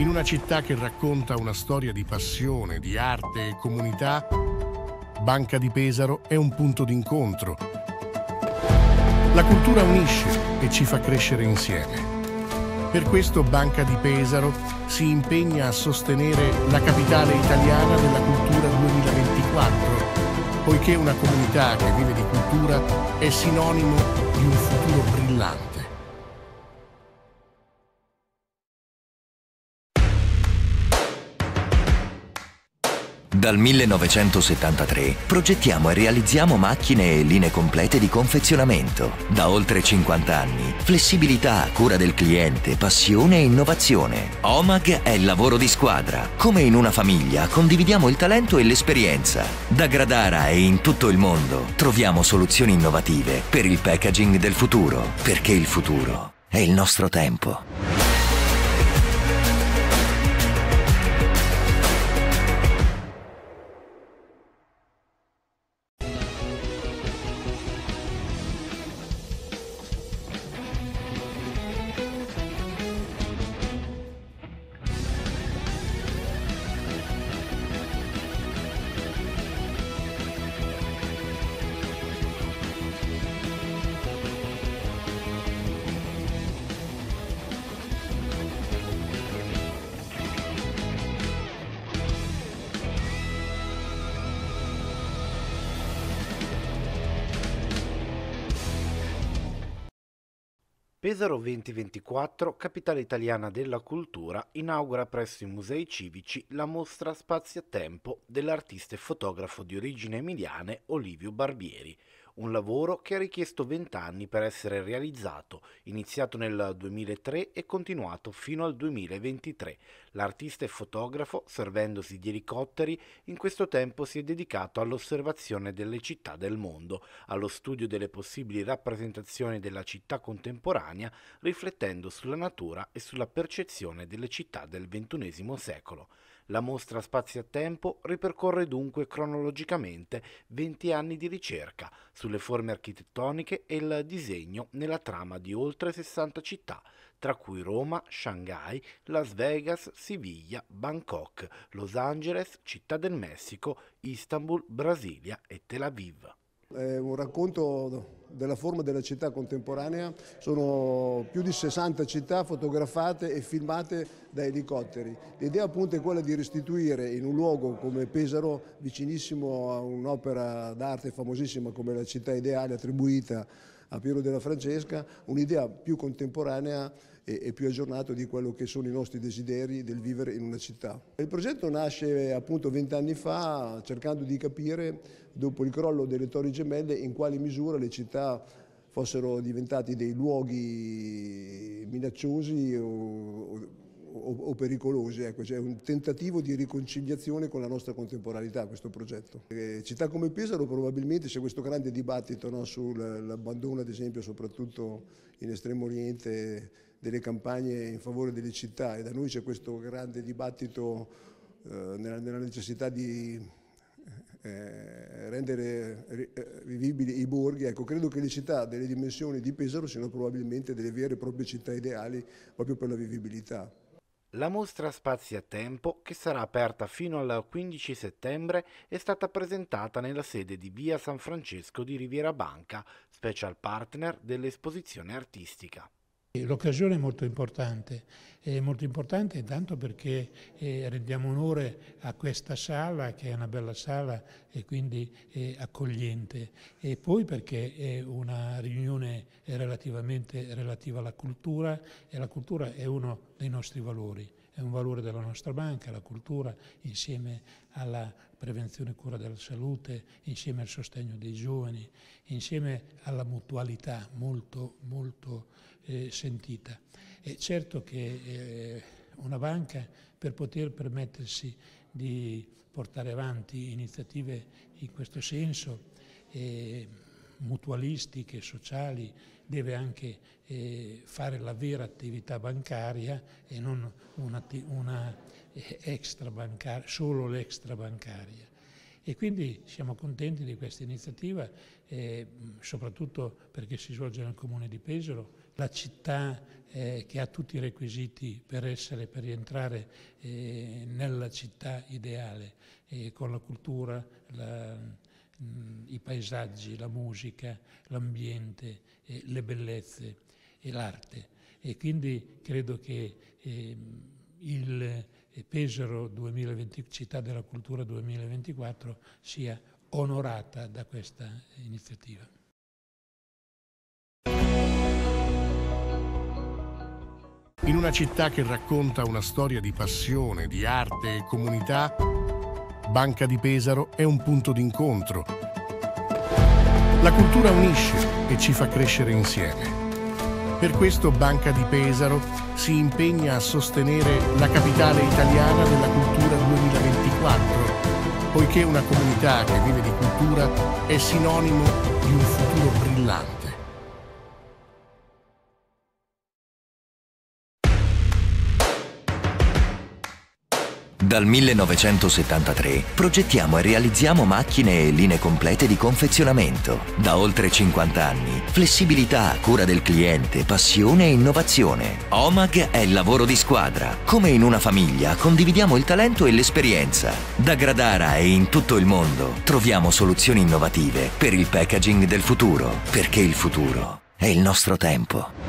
In una città che racconta una storia di passione, di arte e comunità, Banca di Pesaro è un punto d'incontro. La cultura unisce e ci fa crescere insieme. Per questo Banca di Pesaro si impegna a sostenere la capitale italiana della cultura 2024, poiché una comunità che vive di cultura è sinonimo di un futuro brillante. Dal 1973 progettiamo e realizziamo macchine e linee complete di confezionamento. Da oltre 50 anni, flessibilità, cura del cliente, passione e innovazione. Omag è il lavoro di squadra. Come in una famiglia, condividiamo il talento e l'esperienza. Da Gradara e in tutto il mondo troviamo soluzioni innovative per il packaging del futuro, perché il futuro è il nostro tempo. Pesaro 2024, capitale italiana della cultura, inaugura presso i musei civici la mostra Spazi a Tempo dell'artista e fotografo di origini emiliane Olivio Barbieri, un lavoro che ha richiesto 20 anni per essere realizzato, iniziato nel 2003 e continuato fino al 2023. L'artista e fotografo, servendosi di elicotteri, in questo tempo si è dedicato all'osservazione delle città del mondo, allo studio delle possibili rappresentazioni della città contemporanea, riflettendo sulla natura e sulla percezione delle città del XXI secolo. La mostra Spazi a Tempo ripercorre dunque cronologicamente 20 anni di ricerca sulle forme architettoniche e il disegno nella trama di oltre 60 città, tra cui Roma, Shanghai, Las Vegas, Siviglia, Bangkok, Los Angeles, Città del Messico, Istanbul, Brasilia e Tel Aviv. È un racconto della forma della città contemporanea, sono più di 60 città fotografate e filmate da elicotteri. L'idea appunto è quella di restituire in un luogo come Pesaro, vicinissimo a un'opera d'arte famosissima come La città ideale attribuita a Piero della Francesca, un'idea più contemporanea e più aggiornato di quello che sono i nostri desideri del vivere in una città. Il progetto nasce appunto 20 anni fa cercando di capire, dopo il crollo delle Torri Gemelle, in quale misura le città fossero diventati dei luoghi minacciosi o pericolosi. Ecco, c'è un tentativo di riconciliazione con la nostra contemporaneità questo progetto. Città come Pesaro probabilmente c'è questo grande dibattito, no, sull'abbandono ad esempio soprattutto in Estremo Oriente delle campagne in favore delle città, e da noi c'è questo grande dibattito nella necessità di rendere vivibili i borghi. Ecco, credo che le città delle dimensioni di Pesaro siano probabilmente delle vere e proprie città ideali proprio per la vivibilità. La mostra Spazi a Tempo, che sarà aperta fino al 15 settembre, è stata presentata nella sede di Via San Francesco di Riviera Banca, special partner dell'esposizione artistica. L'occasione è molto importante intanto perché rendiamo onore a questa sala, che è una bella sala e quindi accogliente, e poi perché è una riunione relativamente relativa alla cultura, e la cultura è uno dei nostri valori. È un valore della nostra banca, la cultura, insieme alla prevenzione e cura della salute, insieme al sostegno dei giovani, insieme alla mutualità molto sentita. È certo che una banca, per poter permettersi di portare avanti iniziative in questo senso, mutualistiche, sociali, deve anche fare la vera attività bancaria e non una extrabancaria, solo l'extrabancaria. E quindi siamo contenti di questa iniziativa, soprattutto perché si svolge nel comune di Pesaro. La città che ha tutti i requisiti per rientrare nella città ideale, con la cultura, i paesaggi, la musica, l'ambiente, le bellezze e l'arte. E quindi credo che il Pesaro 2020, Città della Cultura 2024 sia onorata da questa iniziativa. In una città che racconta una storia di passione, di arte e comunità, Banca di Pesaro è un punto d'incontro. La cultura unisce e ci fa crescere insieme. Per questo Banca di Pesaro si impegna a sostenere la capitale italiana della cultura 2024, poiché una comunità che vive di cultura è sinonimo di un futuro brillante. Dal 1973 progettiamo e realizziamo macchine e linee complete di confezionamento. Da oltre 50 anni, flessibilità, cura del cliente, passione e innovazione. Omag è il lavoro di squadra. Come in una famiglia, condividiamo il talento e l'esperienza. Da Gradara e in tutto il mondo troviamo soluzioni innovative per il packaging del futuro, perché il futuro è il nostro tempo.